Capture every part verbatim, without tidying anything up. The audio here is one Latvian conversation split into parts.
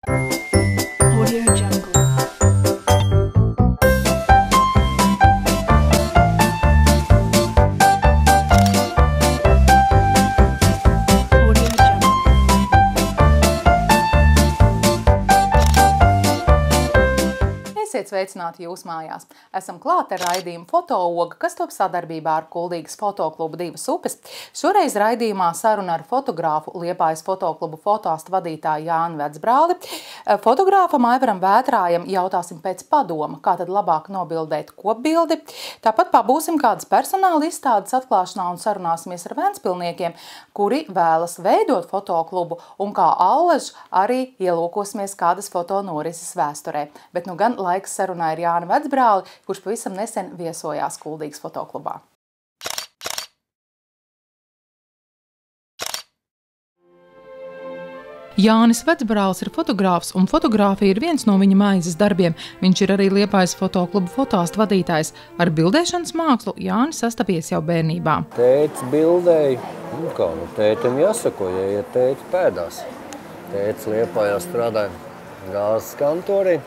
Audio Jungle. Esiet sveicināti jūsu mājās. Esam klāt ar raidījumu Fotooga, kas top sadarbībā ar Kuldīgas fotoklubu Divas upes. Šoreiz raidījumā saruna ar fotogrāfu Liepājas fotoklubu fotoastu vadītāju Jāni Vecbrāli. Fotogrāfam Aivaram Vētrājam jautāsim pēc padoma, kā tad labāk nobildēt kopbildi. Tāpat pabūsim kādas personāla izstādes atklāšanā un sarunāsimies ar ventspilniekiem, kuri vēlas veidot fotoklubu, un kā allaž arī ielūkosimies kādas fotonorises vēsturē. Bet nu gan laiks sarunā ir Jāni Vecbrāli, kurš pavisam nesen viesojās Kuldīgas fotoklubā. Jānis Vecbrāls ir fotogrāfs, un fotogrāfija ir viens no viņa maizes darbiem. Viņš ir arī Liepājas fotoklubu fotoastu vadītājs. Ar bildēšanas mākslu Jānis sastapies jau bērnībā. Tētis bildēja, nu kā, nu tētim jāsako, ja iet tēti pēdās. Tētis Liepājā strādāja gāzes kantorī.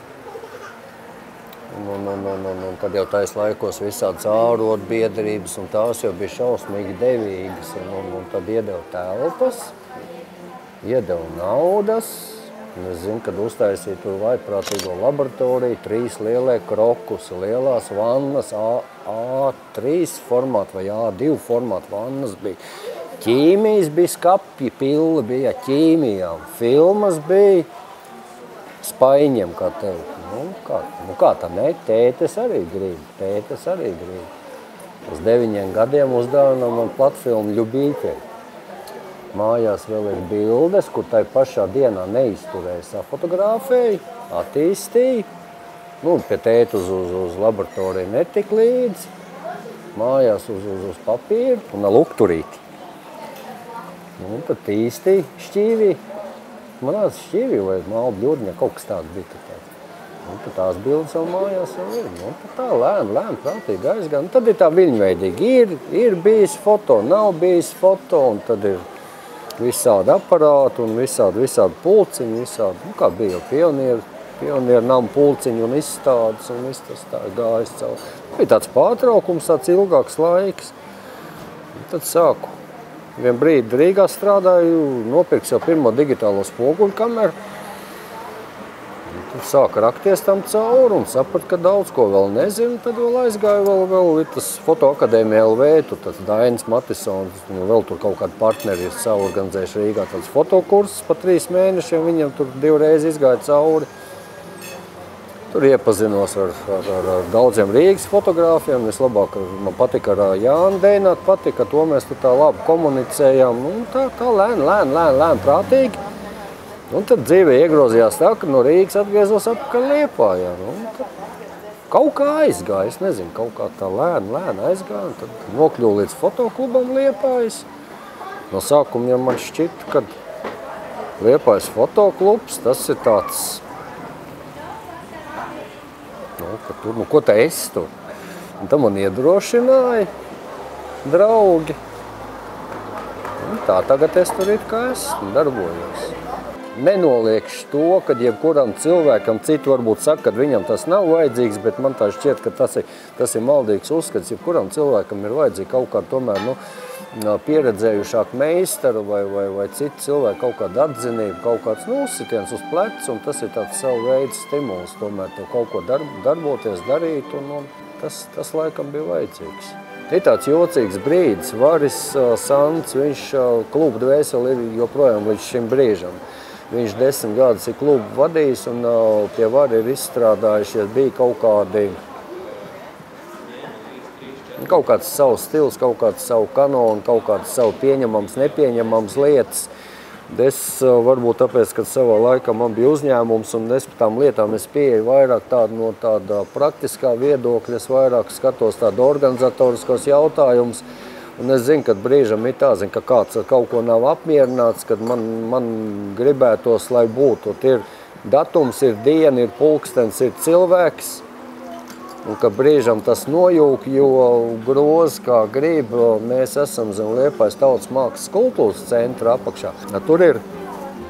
Un, un, un, un, un, un tad jau tais laikos visādas ārotbiedrības, un tās jau bija šausmīgi devīgas. Un, un, un tad iedeva telpas, iedeva naudas. Un es zinu, kad uztaisīja tur vaiprātīgo laboratoriju, trīs lielie krokus, lielās vannas, A trīs formāta vai A divi formāta vannas bija. Ķīmijas bija skapji, pilla bija ķīmijām, filmas bija spaiņiem, kā tev. Nu, kā, nu kā tā, ne, tētes arī grib, tētes arī grib. Uz deviņiem gadiem uzdāvināja man platfilmu Ļubīte. Mājās vēl ir bildes, kur tai pašā dienā neizturēja safotogrāfēju, attīstīja. Nu, pie tēta uz, uz, uz laboratoriju netik līdz. Mājās uz, uz, uz papīru un lukturīti. Nu, tad tīstīja, šķīvīja. Man nāca šķīvīja vai māla bļurņa, kaut kas tāds bija. Un tad tās bildes vēl mājās vēl ir. Un tad tā lēn, lēn, prātīgi aizgāja. Un tad ir tā viļņveidīgi. Ir, ir bijis foto, nav bijis foto, un tad ir visādi aparāti un visādi, visādi pulciņi, visādi, nu kā bija jau pionieru, pionieru nama pulciņi un izstādes, un viss tas tā gājis caur. Bija tāds pārtraukums, tāds ilgāks laiks. Un tad sāku. Vien brīdi Rīgā strādāju, nopirks jau pirmo digitālo spoguļu kameru. Tad sāka rakties tam cauri un saprat, ka daudz ko vēl nezinu. Tad vēl aizgāju vēl, vēl tas Fotoakadēmija L V, tur tas Dainis Matisons, un vēl tur kaut kādi partneri ir saorganizējuši Rīgā tāds fotokursus pa trīs mēnešiem. Viņam tur divreiz izgāja cauri. Tur iepazinos ar, ar, ar, ar daudziem Rīgas fotogrāfiem. Vislabāk man patika ar Jānu Deināt, patika, to mēs tur tā labi komunicējām. Nu, tā, tā lēn, lēn, lēn, lēn, prātīgi. Un tad dzīve iegrozījās tā, ka no Rīgas atgriezos atpakaļ Liepājā. Kaut kā aizgāja, es nezinu, kaut kā tā lēna, lēna aizgāja. Tad nokļuvu līdz fotoklubam Liepājas. No sākuma jau man šķita, ka Liepājas fotoklubs, tas ir tāds, nu, ka tur, nu, ko te esi tur? Un tad man iedrošināja draugi. Un tā tagad es tur it kā esmu, darbojos. Nenoliekšu to, ka jebkuram cilvēkam citi varbūt saka, ka viņam tas nav vajadzīgs, bet man tā šķiet, ka tas ir, tas ir maldīgs uzskats. Jebkuram cilvēkam ir vajadzīgi kaut kā tomēr, nu, pieredzējušāk meistaru vai, vai, vai citu cilvēku kaut kāda atzinība, kaut kāds, nu, uzsitiens uz plecu, un tas ir tāds savu veidu stimuls, tomēr tev kaut ko darb, darboties, darīt, un, un tas, tas laikam bija vajadzīgs. Ir tāds jocīgs brīdis, Varis Sants, viņš klubu dvēseli ir joprojām līdz šim brīžam. Viņš desmit gadus ir klubu vadījis, un pie Vara ir izstrādājušies, bija kaut kādi, kaut kāds savs stils, kaut kāds savu kanonu, kaut kāds savu pieņemams, nepieņemams lietas. Es varbūt tāpēc, ka savā laikā man bija uzņēmums, un es par tām lietām es pieeju vairāk tādu no tāda praktiskā viedokļa, es vairāk skatos tādu organizatoriskos jautājumus. Un es zinu, ka brīžam ir tā, zinu, ka kāds ar kaut ko nav apmierināts, kad man, man gribētos, lai būtu. Ir datums, ir diena, ir pulkstens, ir cilvēks. Un ka brīžam tas nojūk, jo groz, kā grib, mēs esam zem Liepājas Tautas mākslas kultūras centra apakšā. Tur ir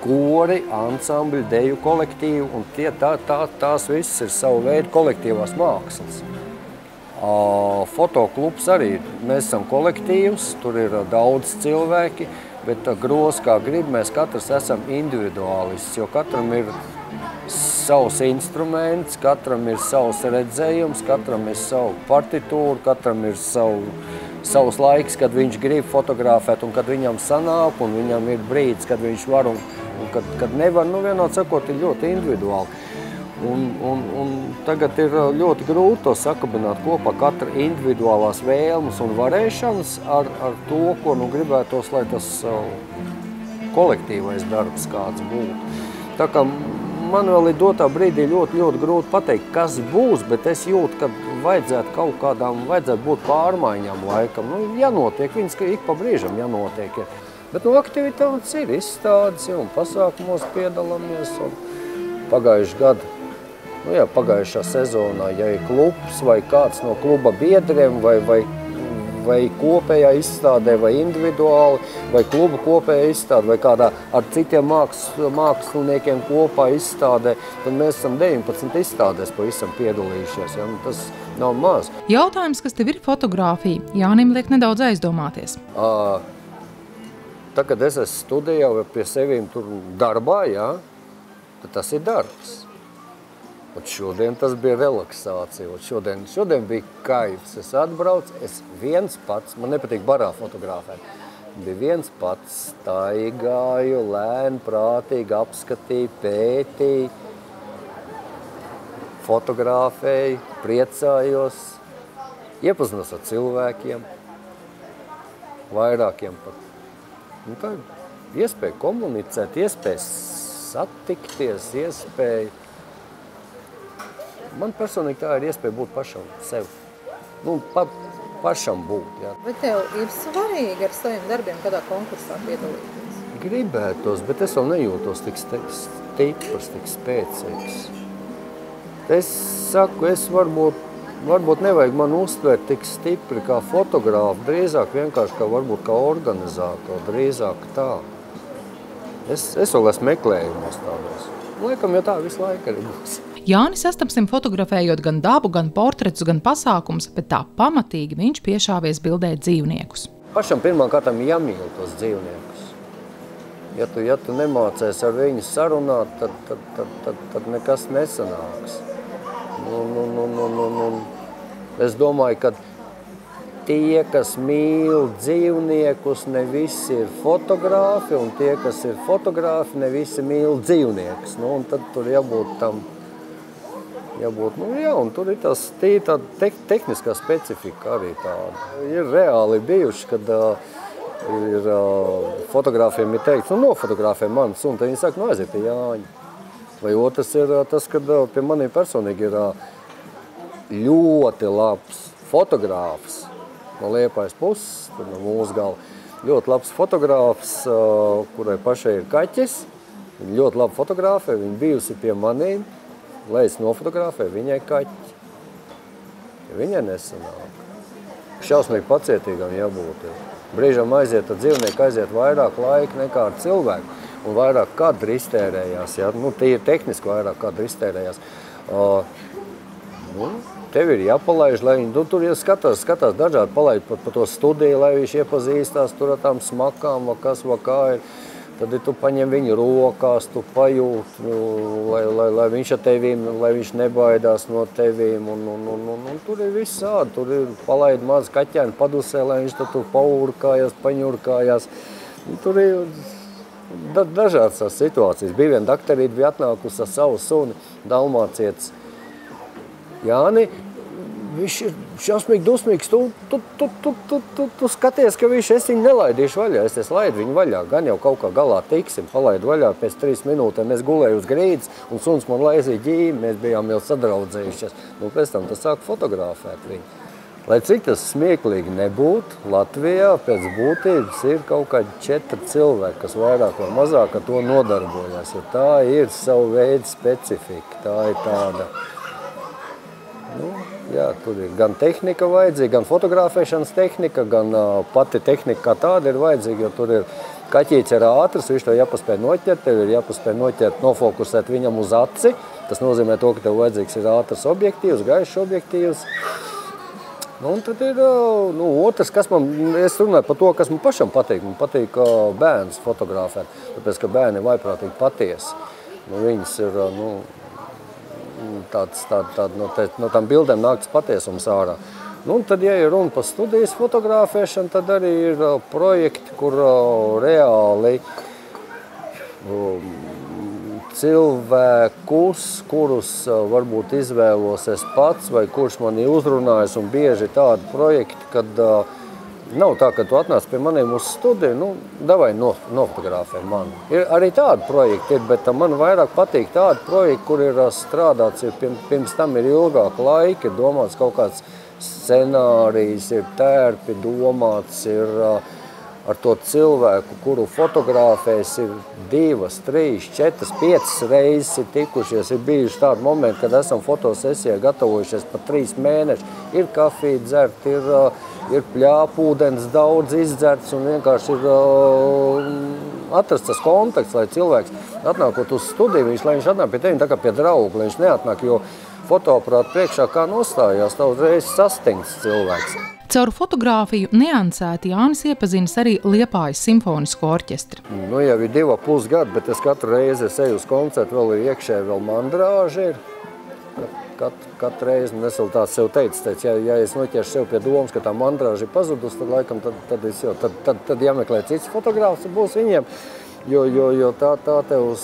kori, ansambļi, deju kolektīvi, un tie, tā, tā, tās visas ir savu veidu kolektīvās mākslas. Fotoklubs arī, mēs esam kolektīvs, tur ir daudz cilvēki, bet gros kā grib, mēs katrs esam individuālists, jo katram ir savs instruments, katram ir savs redzējums, katram ir savu partitūru, katram ir savu, savs laiks, kad viņš grib fotografēt un kad viņam sanāk, un viņam ir brīdis, kad viņš var un, un kad, kad nevar, nu vienot sakot, ir ļoti individuāli. Un, un, un tagad ir ļoti grūti to sakabināt kopā katra individuālās vēlmes un varēšanas ar, ar to, ko nu gribētos, lai tas kolektīvais darbs kāds būtu. Tā kā man vēl ir dotā brīdī ļoti, ļoti grūti pateikt, kas būs, bet es jūtu, ka vajadzētu kaut kādām, vajadzētu būt pārmaiņām laikam. Nu, jānotiek, viņas ik pa brīžam jānotiek. Ja. Bet nu, aktivitātes ir izstādes, ja, un pasākumos piedalāmies. Un pagājuši gadu, nu jā, pagājušā sezonā, ja ir klubs vai kāds no kluba biedriem vai, vai vai kopējā izstādē, vai individuāli, vai kluba kopējā izstādē, vai kādā ar citiem māks, māksliniekiem kopā izstādē, tad mēs esam deviņpadsmit izstādēs pavisam piedalījušies. Ja? Tas nav maz. Jautājums, kas tev ir fotogrāfija, Jānim liek nedaudz aizdomāties. À, tā, kad es esmu studijā vai pie sevīm tur darbā, ja? Tad tas ir darbs. Un šodien tas bija relaksācija, un šodien, šodien bija kaifs. Es atbraucu, es viens pats, man nepatīk barā fotografēt, bija viens pats, staigāju, lēni, prātīgi apskatīju, pētīju, fotografēju, priecājos, iepazinos ar cilvēkiem, vairākiem pat. Un tā iespēja komunicēt, iespēja satikties, iespēja. Man personīgi tā ir iespēja būt pašam sev. Nu, pa, pašam būt, jā. Bet tev ir svarīgi ar saviem darbiem kādā konkursā piedalīties? Gribētos, bet es vēl nejūtos tik stiprs, tik spēcīgs. Es saku, es varbūt, varbūt nevajag man uztvērt tik stipri kā fotogrāfu, drīzāk vienkārši kā varbūt kā organizātori, drīzāk tā. Es, es vēl esmu meklējumos tādos. Laikam, jo tā visu laiku arī būs. Jāni sastapsim fotografējot gan dabu, gan portretus, gan pasākums, bet tā pamatīgi viņš piešāvies bildēt dzīvniekus. Pašam pirmām kārtām jāmīl tos dzīvniekus. Ja tu, ja tu nemācies ar viņu sarunāt, tad, tad, tad, tad, tad nekas nesanāks. Nu, nu, nu, nu, nu, nu. Es domāju, ka tie, kas mīl dzīvniekus, ne visi ir fotogrāfi, un tie, kas ir fotogrāfi, ne visi mīl dzīvniekus. Nu, un tad tur jābūt tam. Jābūt, nu jā, un tur ir tās tāda te, tehniskā specifika arī tāda. Ir reāli bijuši, kad uh, ir uh, fotogrāfiem ir teikts, nu nofotogrāfē mani suni, tad viņi saka, nu aiziet pie Jāņa. Vai otrs ir uh, tas, kad uh, pie maniem personīgi ir uh, ļoti labs fotogrāfs no Liepājas puses, no mūsu gala. Ļoti labs fotogrāfs, uh, kurai pašai ir kaķis, viņa ļoti labi fotogrāfē, viņa bijusi pie maniem. Lai es nofotografēju viņai kaķi. Ja viņai nesanāk. Šausmīgi pacietīgam jābūt. Brīžam aiziet, tad dzīvnieki aiziet vairāk laika nekā ar cilvēku. Un vairāk kadri iztērējās. Ja? Nu, tie ir tehniski vairāk kadri iztērējās. Uh, nu, tev ir jāpalaiž, lai viņi, nu, tur ja skatās, skatās dažādi palaid pa, pa to studiju, lai viņš iepazīstās tur ar tām smakām, vai kas, vai kā ir. Tad ja tu paņem viņu rokās, tu pajūt, nu, lai, lai, lai viņš ar tevīm, lai viņš nebaidās no tevīm. Un, un, un, un, un tur ir visādi. Tur ir palaid maz kaķēni padusē, lai viņš tur paurkājās, paņurkājās. Un tur ir da, dažādas situācijas. Bija viena daktarīte, bija atnākusi ar savu suni, dalmācietis Jāni. Viņš ir šausmīgi dusmīgs, tu, tu, tu, tu, tu, tu, tu skaties, ka viņš es viņu nelaidīšu vaļā, es es laidu viņu vaļā, gan jau kaut kā galā tiksim, palaidu vaļā pēc trīs minūtēm, es gulēju uz grīdas un suns man laizīja ģīmi, mēs bijām jau sadraudzējušies, nu pēc tam tas sāk fotografēt viņu. Lai cik tas smieklīgi nebūtu, Latvijā pēc būtības ir kaut kādi četri cilvēki, kas vairāk vai mazāk ar to nodarbojas, jo tā ir savu veidu specifika, tā ir tāda. Nu, jā, tur ir gan tehnika vajadzīga, gan fotografēšanas tehnika, gan uh, pati tehnika kā tāda ir vajadzīga, jo tur ir Kaķīts ir ātrs, viņš tev jāpaspēj noķert, tev ir jāpaspēj noķert, nofokusēt viņam uz aci. Tas nozīmē to, ka tev vajadzīgs ir ātrs objektīvs, gaišs objektīvs. Nu, un tad ir nu, otrs, kas man, es runāju par to, kas man pašam patīk. Man patīk bērns fotografēt, tāpēc, ka bērni ir vaiprātīgi patiesi. Nu, viņas ir, nu, tāds, tād, tād, no, te, no tām bildēm nāktas patiesums ārā. Nu, un tad, ja ir runa par studijas fotografēšanu, tad arī ir uh, projekti, kur uh, reāli um, cilvēkus, kurus uh, varbūt izvēlos es pats, vai kurš man ir uzrunājis, un bieži tādi projekti, kad uh, nav tā, ka tu atnāc pie maniem uz studiju, nu, davai no, nofotografē mani. Ir arī tādi projekti, ir, bet uh, man vairāk patīk tādi projekti, kur ir uh, strādāts, ir, pirms tam ir ilgāka laika, ir domāts kaut kāds scenārijs, ir tērpi domāts, ir uh, ar to cilvēku, kuru fotografēs, ir divas, trīs, četras, piecas reizes ir tikušies. Ir bijuši tādi momenti, kad esam fotosesijā gatavojušies pat trīs mēneši. Ir kafija dzert, ir, uh, ir pļāpūdens daudz izdzerts un vienkārši ir uh, atrasts tas kontakts, lai cilvēks atnākot uz studiju, viņš, lai viņš atnāk pie tevi tā kā pie draugu, lai viņš neatnāk, jo fotoaparātu priekšā kā nostājās, tā uzreiz sastingts cilvēks. Caur fotogrāfiju neansēti Jānis iepazinas arī Liepājas simfonisko orķestri. Nu, jau ir divi pus gadi, bet es katru reizi es eju uz koncertu, vēl ir iekšēji, vēl mandrāži ir. Kat, katru reizi, un es vēl tāds sev teicu, teicu ja, ja es noķeršu sev pie domas, ka tā mandrāži ir pazudus, tad laikam tad, tad, es jau, tad, tad, tad jāmeklē cits fotogrāfs būs viņiem, jo, jo, jo tā, tā tev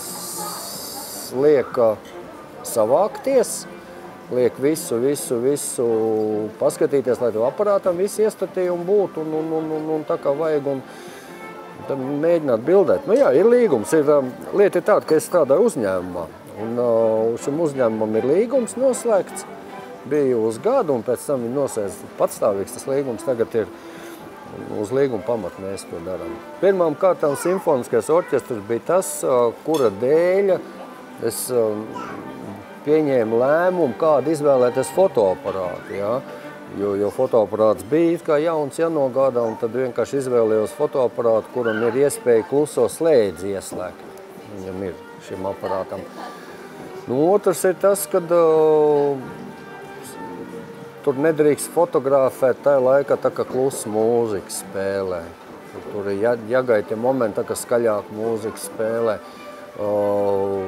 liek savākties, liek visu, visu, visu paskatīties, lai tev aparātam visi iestatījumi būtu un, un, un, un, un tā kā vajag un tad mēģināt bildēt. Nu jā, ir līgums, ir, lieta ir tāda, ka es strādāju uzņēmumā un uh, šim uzņēmumam ir līgums noslēgts, bija uz gadu un pēc tam viņi nosēdz patstāvīgs tas līgums, tagad ir uz līguma pamata mēs to darām. Pirmām kārtām simfoniskais orķestrs bija tas, uh, kura dēļa es uh, pieņēma lēmumu, kādu izvēlēties fotoaparātu. Ja? Jo, jo fotoaparāts bija kā jauns jānogādā, un tad vienkārši izvēlējos fotoaparātu, kuram ir iespēja kluso slēdzi ieslēgt. Viņam ir šim aparātam. Nu, otrs ir tas, kad uh, tur nedrīkst fotografēt tajā laikā, tā kā klusa mūzika spēlē. Tur, tur ir jā, jāgaida momenti, tā kā skaļāk mūzika spēlē. Uh,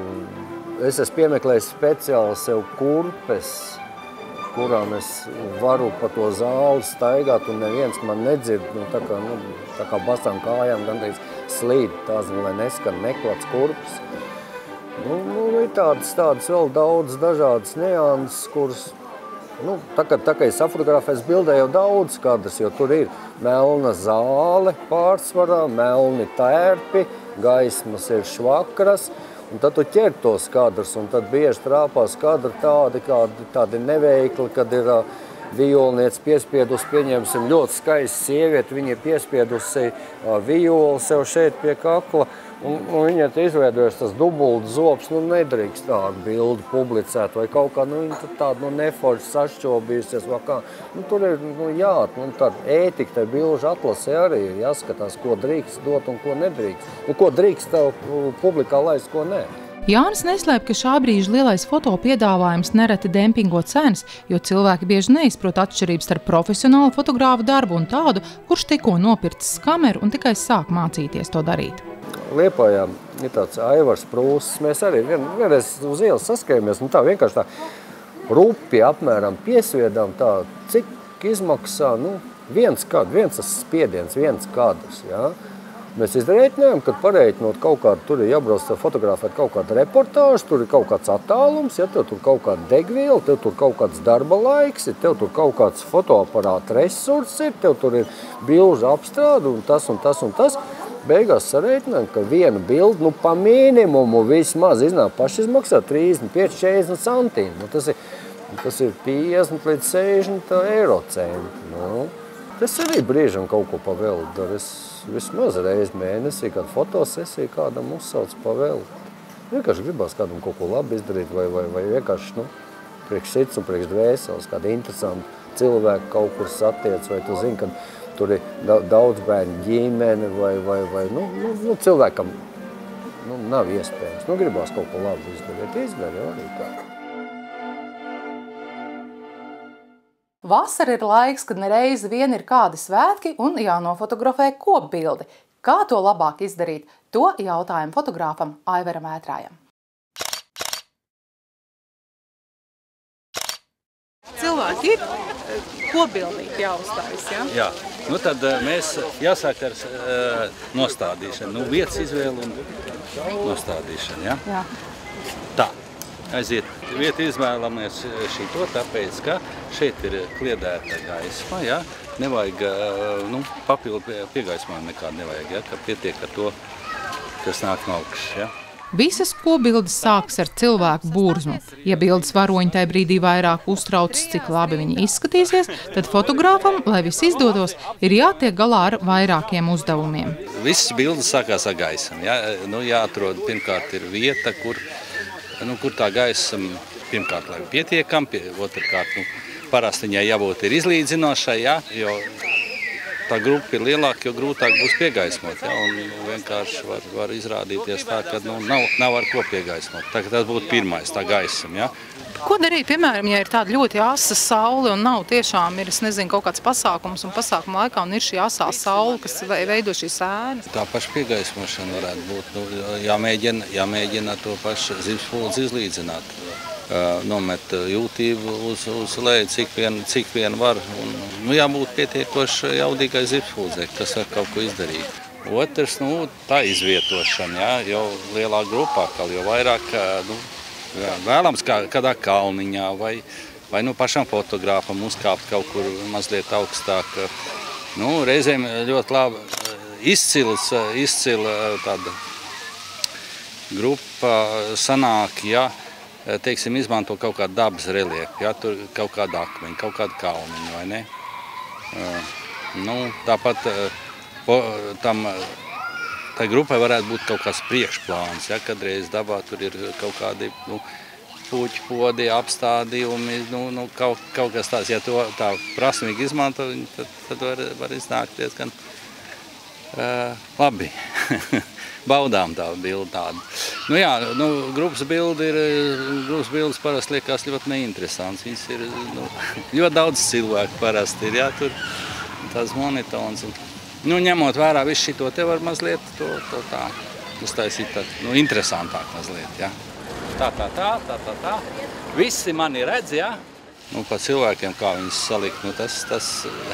Es esmu piemeklējis speciāli sev kurpes, kurām es varu pa to zāli staigāt, un neviens man nedzird, nu, tā kā, nu, tā kā basām kājām gandrīz slīd, tās, lai neskan neklats kurpes. Nu, nu, ir tādas, tādas vēl daudz dažādas nianses, kuras, nu, tā kā, tā kā es fotografēs bildē jau daudz kadras, jo tur ir melna zāle pārsvarā, melni tērpi, gaismas ir švakras, un tad tu ķer tos kadrus, un tad bieži trāpās kadri tādi, kādi, tādi neveikli, kad ir uh, violniece piespiedusi, pieņemsim, ļoti skaista sieviete, viņa ir piespiedusi uh, violi sev šeit pie kakla, un, un viņa ir izveidojusi tas dubults zobs, nu nedrīkst tādu bildi publicēt, vai kaut kā, nu viņa tāda nu, neforši sašķobījusies, vai kā. Nu tur ir, nu jā, nu tāda ētika, tai bilžu atlasē arī ir jāskatās, ko drīkst dot un ko nedrīkst. Nu, ko drīkst tev publikā laist, ko nē. Jānis neslēp, ka šā brīža lielais foto piedāvājums nereti dempingo cenas, jo cilvēki bieži neizprot atšķirības starp profesionālu fotogrāfu darbu un tādu, kurš tikko nopircis kameru un tikai sāk mācīties to darīt. Liepājā ir tāds Aivars Prūsis, mēs arī vien, vienreiz uz ielas saskaramies, nu tā vienkārši tā rupi apmēram piesviedām tā, cik izmaksā, nu, viens kad, viens tas spiediens, viens kadrs, jā. Mēs izrēķinājām, kad pareiķinot kaut kādu, tur ir jābrauc fotografēt kaut kādu reportāžu, tur ir kaut kāds attālums, ja tev tur kaut kāda degviela, tev tur kaut kāds darba laiks, tev tur kaut kāds fotoaparāta resurss ir, tev tur ir bilžu apstrāde un tas un tas un tas. Beigās sarēķinājām, ka viena bildi, nu, pa minimumu vismaz iznāk pašizmaksā trīsdesmit pieci četrdesmit centīmi. Nu, tas ir, tas ir piecdesmit līdz sešdesmit eiro centi. Nu, tas arī brīžam kaut ko pavēlu dar. Es vismaz reizi mēnesī, kādu fotosesiju kādam uzsauc pavēlu. Vienkārši gribās kādam kaut ko labi izdarīt vai, vai, vai vienkārši, nu, priekš sirds un priekš dvēseles, kādi interesanti cilvēki kaut kur satiec, vai tu zini, ka tur ir daudz bērnu ģimene vai, vai, vai nu, nu, nu, cilvēkam nu, nav iespējams. Nu, gribās kaut ko labu izdarīt, izdara jau arī tā. Vasara ir laiks, kad nereizi vien ir kādi svētki un jānofotografē kopbildi. Kā to labāk izdarīt? To jautājumu fotogrāfam Aivaram Ētrājam. Cilvēki ir kopbildīgi jāuzstājas, ja? Jā. Nu tad mēs jāsāk ar uh, nostādīšanu. Nu, vietas izvēlu un nostādīšanu, ja? Jā. Tā. Aiziet. Vietu izvēlamies šito, tāpēc, ka šeit ir kliedēta gaisma, ja? Nevajag, nu, papildu piegaismojumu nekādu nevajag, ja? Ka pietiek ar to, kas nāk no augšas, ja? Visas kopbildes sākas ar cilvēku burzmu. Ja bildes varoņi tajā brīdī vairāk uztraucas, cik labi viņi izskatīsies, tad fotogrāfam, lai viss izdodos, ir jātiek galā ar vairākiem uzdevumiem. Visas bildes sākās ar gaismu, ja? Nu, jāatrod, pirmkārt, ir vieta, kur Nu, kur tā gaisma, pirmkārt, lai pietiekam, pie, otrkārt, nu, parasti viņai jābūt ir izlīdzinošai, ja, jo tā grupa ir lielāka, jo grūtāk būs piegaismot, ja, un vienkārši var, var izrādīties tā, ka nu, nav, nav ar ko piegaismot. Tā, tas būtu pirmais, tā gaisma, ja. Ko darīt, piemēram, ja ir tāda ļoti asa saule un nav tiešām ir, es nezinu, kaut kāds pasākums un pasākuma laikā un ir šī asā saule, kas veido šīs ēnas? Tā paša piegaismošana varētu būt, nu, jāmēģina, jāmēģina to pašu zivspuldzi izlīdzināt. Uh, nomet jūtību uz, uz leju, cik vien, cik vien var. Un, nu, jābūt pietiekoši jaudīgai zivspuldzei, kas var kaut ko izdarīt. Otrs, nu, tā izvietošana, ja, jau lielā grupā, jo vairāk, nu, vēlams kādā kalniņā vai, vai nu pašam fotogrāfam uzkāpt kaut kur mazliet augstāk. Nu, reizēm ļoti labi izcils, izcila tāda grupa sanāk, ja, teiksim, izmanto kaut kādu dabas reliefu, ja, tur kaut kādu akmeņu, kaut kādu kalniņu, vai ne? Nu, tāpat po, tam Tā grupai varētu būt kaut kāds priekšplāns, ja, kadreiz dabā tur ir kaut kādi nu, puķi, podi, apstādījumi, nu, nu, kaut, kaut kas tāds. Ja to tā prasmīgi izmanto, tad, tad var, var iznākt diezgan uh, labi. Baudām tā bildi tādu. Nu jā, nu, grupas bildi ir, grupas bildes parasti liekas ļoti neinteresants. Viņas ir, nu, ļoti daudz cilvēku parasti ir, ja, tur tās monitons. Un, Nu, ņemot vērā visu šito, te var mazliet to, to tā uztaisīt tā, nu, interesantāk mazliet, ja. Tā, tā, tā, tā, tā, tā. Visi mani redz, ja. Nu, pa cilvēkiem, kā viņus salikt, nu, tas, tas,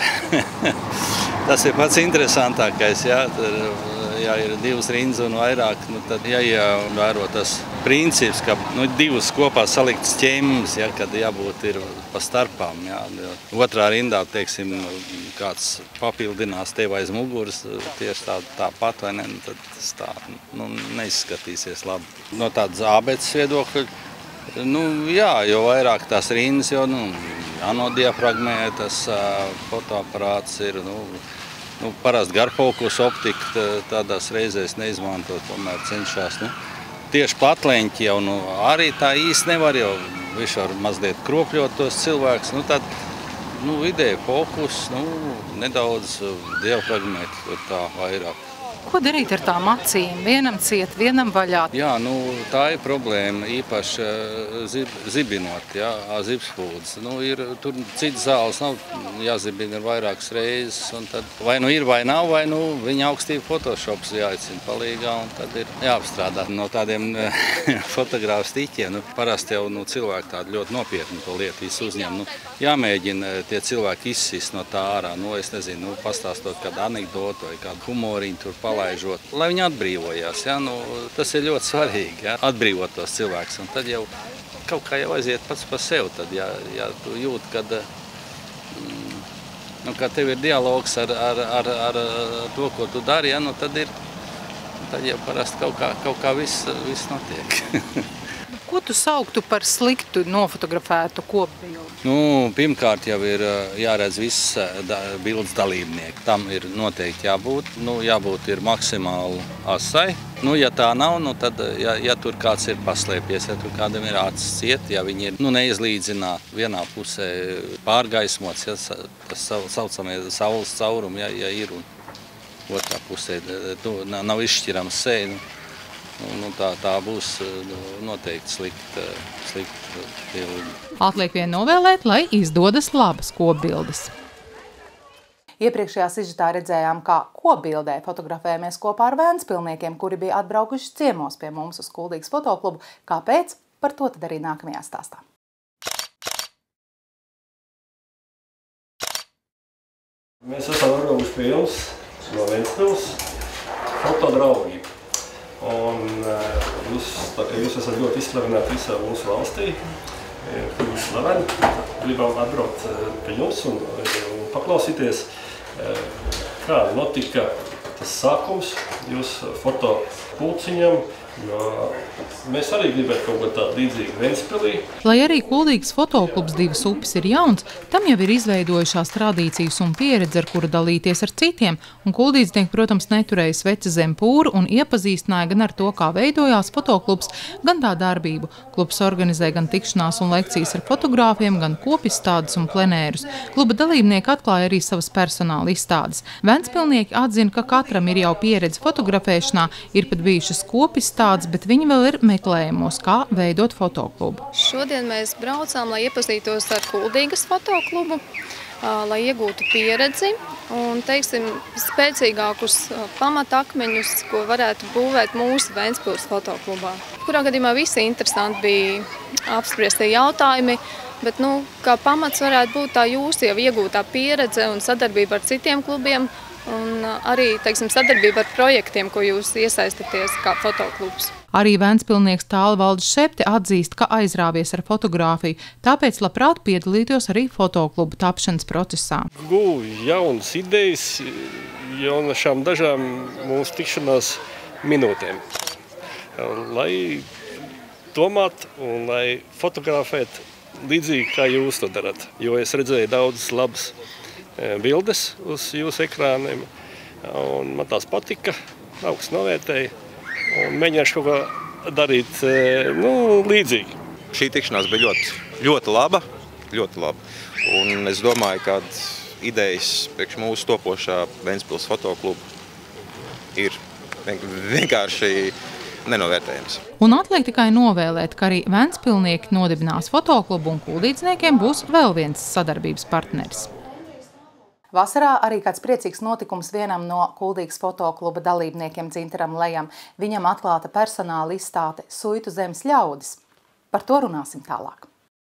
tas ir pats interesantākais, ja. Tur, ja ir divas rindas un vairāk, nu, tad jāievēro tas princips, ka nu, divas kopā saliktas ķēmas, ja, kad jābūt ir pa starpām. Ja. Otrā rindā, teiksim, kāds papildinās tev aiz muguras, tieši tā, tāpat, vai ne, tad tas tā nu, neizskatīsies labi. No tādas ābeces viedokļa, nu, jā, jo vairāk tās rindas, jo nu, jānodiafragmē, tas uh, fotoaparāts ir, nu, Nu, parasti garfokus optika tādās reizēs neizmantot, tomēr cenšās. Nu, tieši platleņķi jau nu, arī tā īsti nevar, jo viņš var mazliet kropļot tos cilvēkus. Nu, tad nu, vidēji fokus, nu, nedaudz diafragmēt tā vairāk. Ko darīt ar tām acīm? Vienam ciet, vienam vaļā? Jā, nu, tā ir problēma, īpaši zib, zibinot, jā, zibspuldzes. Nu, ir, tur citas zāles nav jāzibina ir vairākas reizes, un tad vai nu ir vai nav, vai nu viņa augstība Photoshops jāicina palīgā, un tad ir jāapstrādā no tādiem fotogrāfu stiķiem. Nu, parasti jau nu, cilvēki tādi ļoti nopietni to lietu visu uzņem. Nu, jāmēģina tie cilvēki izsist no tā ārā, nu, es nezinu, nu, pastāstot kādu anekdotu vai kādu humoriņu tur palaižot, lai viņi atbrīvojās. Ja? Nu, tas ir ļoti svarīgi, ja? Atbrīvot tos cilvēkus. Un tad jau kaut kā jau aiziet pats par sevi. Tad, ja, ja tu jūt, kad, mm, nu, kad tev ir dialogs ar, ar, ar, ar to, ko tu dari, ja? Nu, tad, ir, tad jau parasti kaut kā, kaut kā viss, viss notiek. Ko tu sauktu par sliktu nofotografētu kopbildi? Nu, pirmkārt jau ir jāredz viss da, bildes dalībnieki. Tam ir noteikti jābūt. Nu, jābūt ir maksimāli asai. Nu, ja tā nav, nu, tad, ja, ja tur kāds ir paslēpies, ja tur kādam ir acis ciet, ja viņi ir nu, neizlīdzināti vienā pusē pārgaismots, ja, tas saucamie saules caurumi, ja, ja ir un otrā pusē tu, nav izšķirams seja, nu, nu, tā, tā būs nu, noteikti slikta, slikta bilde. Atliek vien novēlēt, lai izdodas labas kopbildes. Iepriekšējā sižetā redzējām, kā kopbildē fotografējamies kopā ar vēnspilniekiem, kuri bija atbraukuši ciemos pie mums uz Kuldīgas fotoklubu. Kāpēc? Par to tad arī nākamajā stāstā. Mēs esam atbraukuši pie jums no Ventspils fotodraugi. Un jūs, tā kā jūs esat ļoti izslavināti visā mūsu valstī, jūs slaveni, gribam atbraukt pie jums un, un paklausīties, kā notika tas sākums jūsu foto pulciņam, jo mēs arī gribētu kaut ko tādu līdzīgu Ventspilī. Lai arī Kuldīgas fotoklubs Divas upes ir jauns, tam jau ir izveidojušās tradīcijas un pieredze, ar kuru dalīties ar citiem, un kuldīdznieki, protams, neturēja sveci zem pūra un iepazīstināja gan ar to, kā veidojās fotoklubs, gan tā darbību. Klubs organizē gan tikšanās un lekcijas ar fotogrāfiem, gan kopizstādes un plenērus. Kluba dalībnieki atklāja arī savas personāla izstādes. Ventspilnieki atzina, ka katram ir jau pieredze fotografēšanā, ir pat bijušas kopizstādes, bet viņi vēl ir meklējumos, kā veidot fotoklubu. Šodien mēs braucām, lai iepazītos ar Kuldīgas fotoklubu, lai iegūtu pieredzi un, teiksim, spēcīgākus pamatakmeņus, ko varētu būvēt mūsu Ventspils fotoklubā. Kurā gadījumā visi interesanti bija apspriestie jautājumi, bet, nu, kā pamats varētu būt tā jūsu jau iegūtā pieredze un sadarbība ar citiem klubiem, un arī, teiksim, sadarbība ar projektiem, ko jūs iesaistaties kā fotoklubs. Arī vēnspilnieks Tālvaldis Šepte atzīst, ka aizrāvies ar fotogrāfiju, tāpēc labprāt piedalītos arī fotoklubu tapšanas procesā. Gūju jaunas idejas, jaunāšām dažām mūsu tikšanās minūtēm, lai domāt un lai fotografēt līdzīgi, kā jūs to darat. Jo es redzēju daudzas labas bildes uz jūsu ekrāniem, un man tās patika, augsts novērtēja, un mēģināšu kaut kā darīt nu, līdzīgi. Šī tikšanās bija ļoti, ļoti laba, ļoti laba, un es domāju, ka idejas priekš mūsu topošā Ventspils fotokluba ir vienkārši nenovērtējams. Un atliek tikai novēlēt, ka arī Ventspilnieki nodibinās fotoklubu un kuldīdzniekiem būs vēl viens sadarbības partneris. Vasarā arī kāds priecīgs notikums vienam no Kuldīgas fotokluba dalībniekiem Dzintaram Lejam. Viņam atklāta personāla izstāde Suitu zemes ļaudis. Par to runāsim tālāk.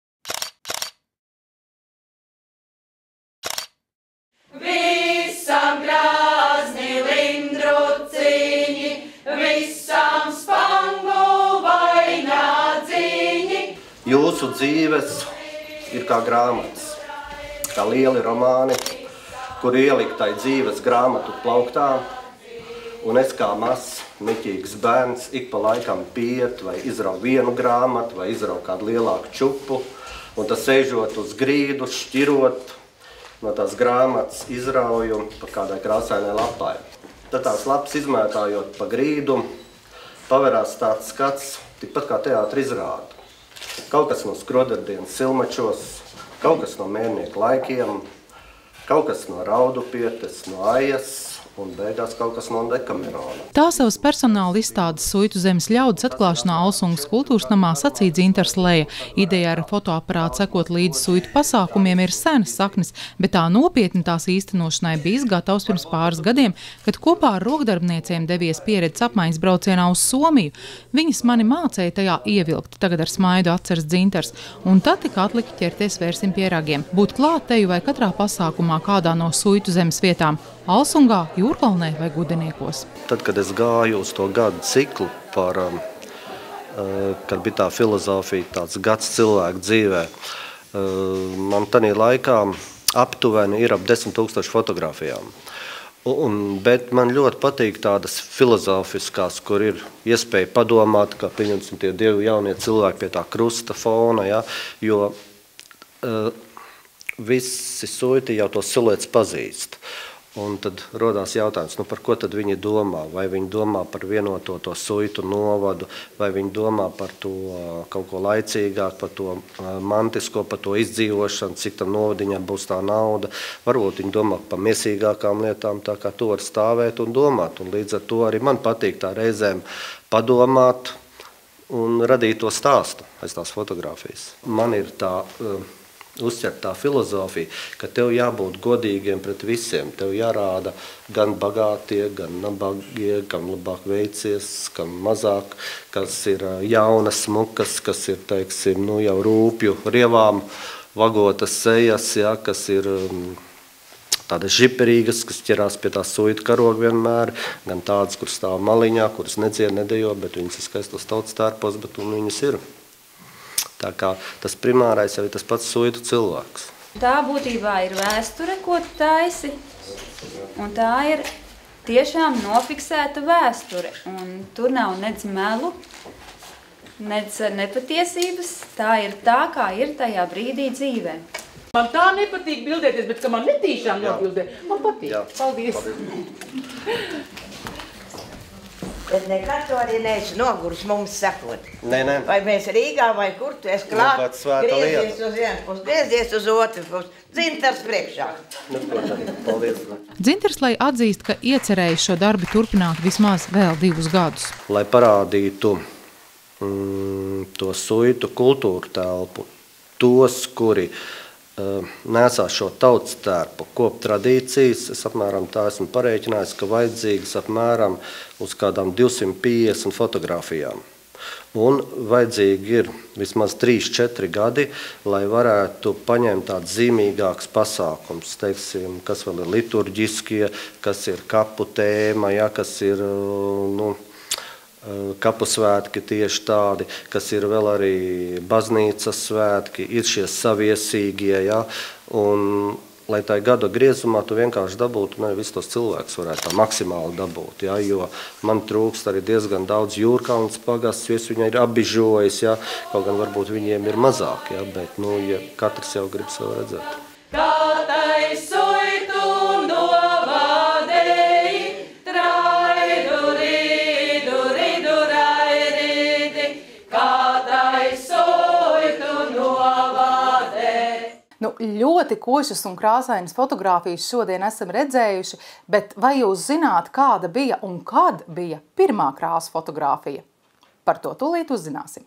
Visam grazni lindruciņi, visam spangu vainādzīņi. Jūsu dzīves ir kā grāmatas, kā lieli romāni, kur ieliktai dzīves grāmatu plauktā, un es kā mazs, niķīgs bērns ik pa laikam piet vai izrauj vienu grāmatu vai izrauj kādu lielāku čupu, un tas sēžot uz grīdu, šķirot no tās grāmatas izrauju pa kādai krāsainai lapai. Tad tās lapas izmētājot pa grīdu, paverās tāds skats, tikpat kā teātra izrāda. Kaut kas no Skroderdienas Silmačos, kaut kas no Mērnieku laikiem, kaut kas no Raudupietes, no Ajas un beigās kaut kas no Dekamerona. Tā savas personāla izstādes Suitu zemes ļaudis atklāšanā Alsungas kultūras namā sacīja Dzintars Leja. Ideja ar fotoaparātu sekot līdzi suitu pasākumiem ir senas saknes, bet tā nopietni tās īstenošanai bijis gatavs pirms pāris gadiem, kad kopā ar rokdarbniecēm devies pieredzes apmaiņas braucienā uz Somiju. Viņas mani mācēja tajā ievilkt, tagad ar smaidu atceras Dzintars, un tad tika atlika ķerties vērsim pie ragiem. Būt klāt teju vai katrā pasākumā kādā no Suitu zemes vietām – Alsungā, Jūrkalnē vai Gudeniekos. Tad, kad es gāju uz to gadu ciklu, par, kad bija tā filozofija, tāds gads cilvēku dzīvē, man tanī laikā aptuveni ir ap desmit tūkstoši fotografijām. Un, bet man ļoti patīk tādas filozofiskās, kur ir iespēja padomāt, kā pieņemsim tie divi jaunie cilvēki pie tā krusta fona, ja, jo uh, visi suiti jau to siluetas pazīst. Un tad rodās jautājums, nu par ko tad viņi domā? Vai viņi domā par vienoto to suitu novadu, vai viņi domā par to kaut ko laicīgāk, par to mantisko, par to izdzīvošanu, cik tam novadiņam būs tā nauda. Varbūt viņi domā par miesīgākām lietām, tā kā to var stāvēt un domāt. Un līdz ar to arī man patīk tā reizēm padomāt un radīt to stāstu aiz tās fotogrāfijas. Man ir tā... uzķert tā filozofija, ka tev jābūt godīgiem pret visiem. Tev jārāda gan bagātie, gan nabagie, gan labāk veicies, gan mazāk, kas ir jaunas smukas, kas ir, teiksim, nu, jau rūpju rievām vagotas sejas, ja, kas ir tādas žiperīgas, kas ķerās pie tā suita karoga vienmēr, gan tādas, kur stāv maliņā, kuras nedzied, nedejo, bet viņas ir skaistos tautas tērpos, bet un viņas ir. Tā kā tas primārais jau ir tas pats suitu cilvēks. Tā būtībā ir vēsture, ko tu taisi, un tā ir tiešām nofiksēta vēsture. Un tur nav nec melu, nec nepatiesības, tā ir tā, kā ir tajā brīdī dzīvē. Man tā nepatīk bildēties, bet ka man netīšām nobildē. Man patīk. Jā. Paldies. Paldies. Bet nekad to arī neesi nogurs mums sakot. Nē, nē. Vai mēs Rīgā, vai kur tu esi klāt, griezies uz vienas puses, griezies uz otras puses. Dzintars priekšā. Paldies. Dzintars, lai atzīst, ka iecerējis šo darbu turpināt vismaz vēl divus gadus. Lai parādītu mm, to suitu kultūru telpu, tos, kuri uh, nesās šo tautas tērpu, kop tradīcijas, es apmēram tā esmu parēķinājis, ka vajadzīgas apmēram uz kādām divsimt piecdesmit fotogrāfijām. Un vajadzīgi ir vismaz trīs četri gadi, lai varētu paņemt tāds zīmīgāks pasākums, teiksim, kas vēl ir liturģiskie, kas ir kapu tēma, ja, kas ir, nu, kapu svētki tieši tādi, kas ir vēl arī baznīcas svētki, ir šie saviesīgie, ja, un lai tā gada griezumā tu vienkārši dabūtu, ne visus tos cilvēkus varētu tā maksimāli dabūt, ja, jo man trūkst arī diezgan daudz Jūrkalnas pagasts, jo es viņai ir apbižojis, ja, kaut gan varbūt viņiem ir mazāk, ja, bet, nu, ja katrs jau grib sev redzēt. Kātai suitu novadēji, traidu, rīdu, rīdu, rairīdi, kātai suitu novadēji. Nu, ļoti košas un krāsainas fotogrāfijas šodien esam redzējuši, bet vai jūs zināt, kāda bija un kad bija pirmā krāsu fotogrāfija? Par to tūlīt uzzināsim.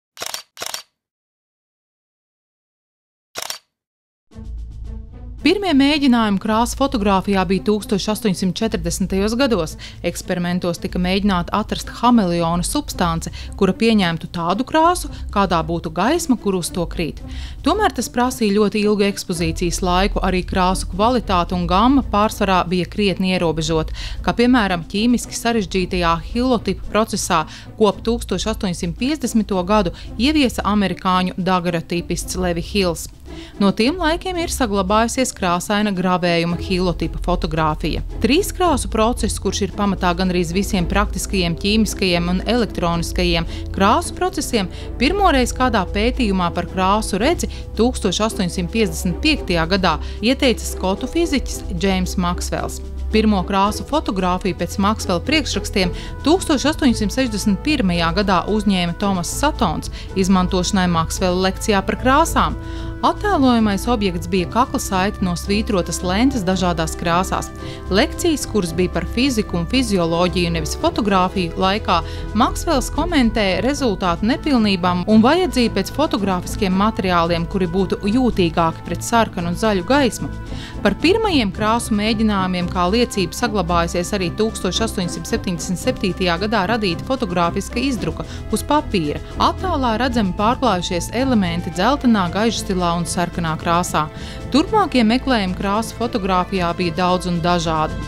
Pirmie mēģinājumi krāsu fotogrāfijā bija tūkstoš astoņsimt četrdesmitajos gados. Eksperimentos tika mēģināta atrast hameleona substance, kura pieņemtu tādu krāsu, kādā būtu gaisma, kur uz to krīt. Tomēr tas prasīja ļoti ilgu ekspozīcijas laiku, arī krāsu kvalitāte un gamma pārsvarā bija krietni ierobežota, kā piemēram ķīmiski sarežģītajā hilotipa procesā, ko ap tūkstoš astoņsimt piecdesmito gadu ieviesa amerikāņu daguerreotipists Levi Hills. No tiem laikiem ir saglabājusies krāsaina gravējuma hilotipa fotogrāfija. Trīs krāsu process, kurš ir pamatā gandrīz visiem praktiskajiem ķīmiskajiem un elektroniskajiem krāsu procesiem, pirmoreiz kādā pētījumā par krāsu redzi tūkstoš astoņsimt piecdesmit piektajā gadā ieteica skotu fiziķis Džeims Maksvels. Pirmo krāsu fotogrāfiju pēc Maksvela priekšrakstiem tūkstoš astoņsimt sešdesmit pirmajā gadā uzņēma Tomas Satons izmantošanai Maksvela lekcijā par krāsām. Attēlojamais objekts bija kakla saite no svītrotas lentes dažādās krāsās. Lekcijas, kuras bija par fiziku un fizioloģiju, nevis fotogrāfiju laikā, Maksvels komentēja rezultātu nepilnībām un vajadzību pēc fotogrāfiskiem materiāliem, kuri būtu jūtīgāki pret sarkanu un zaļu gaismu. Par pirmajiem krāsu mēģinājumiem kā liecība saglabājusies arī tūkstoš astoņsimt septiņdesmit septītajā gadā radīta fotogrāfiska izdruka uz papīra. Attēlā redzami pārklājušies elementi dzeltenā, gaiža stilā un sarkanā krāsā. Turpmākie meklējumi krāsu fotogrāfijā bija daudz un dažādi.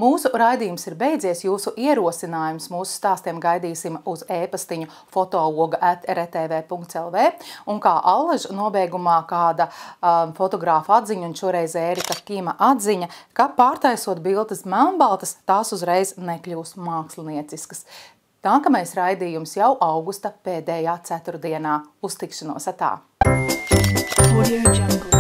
Mūsu raidījums ir beidzies, jūsu ierosinājums mūsu stāstiem gaidīsim uz e-pastiņu fotooga at r t v punkts l v, un kā allaž nobeigumā kāda um, fotogrāfa atziņa, un šoreiz Ērika Kima atziņa, ka pārtaisot bildes melnbaltas, tās uzreiz nekļūs mākslinieciskas. Nākamais raidījums jau augusta pēdējā ceturtdienā. Uz tikšanos atā! Audio Jungle.